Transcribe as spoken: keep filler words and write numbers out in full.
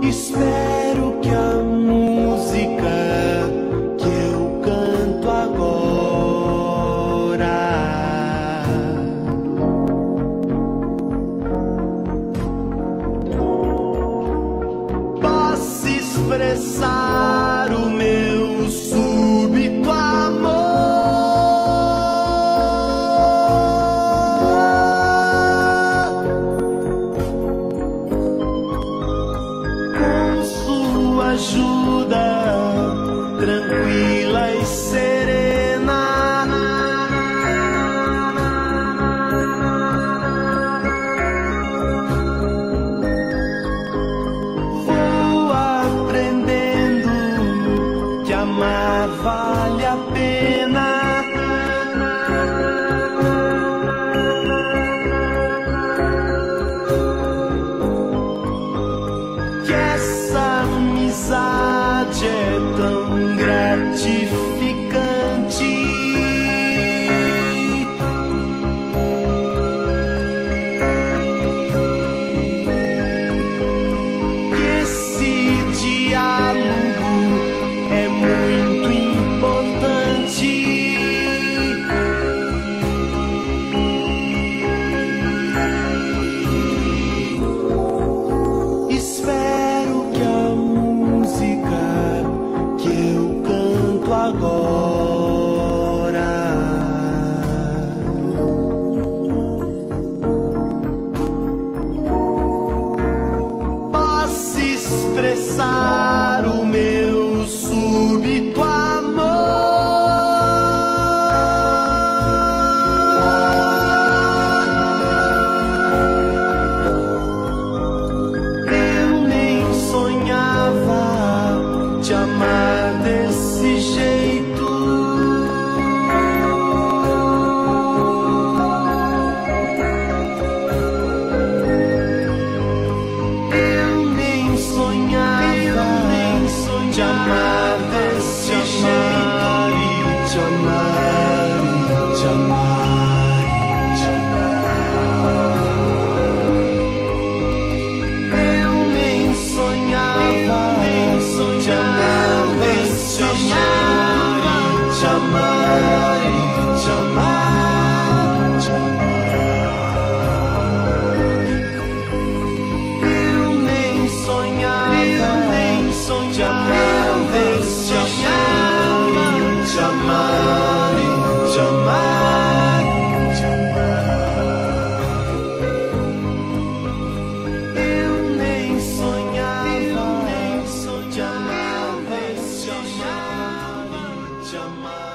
Espero que a música que eu canto agora possa expressar o meu súbito amor. Ajuda tranquila e serena, vou aprendendo que amar vale a pena. Que essa amizade é tão gratificante, que esse diálogo é muito importante. Espero que a música que eu canto agora possa expressar o meu súbito amor. Eu nem sonhava te amar desse jeito. Eu nem sonhava te amar desse jeito. Te amar, te amar, te amar. Eu nem sonhava te amar desse jeito. Te amar, te amar, te amar. Eu nem sonhava te amar desse jeito. Te amar, te amar, te amar. Eu nem sonhava te amar desse jeito. Te amar.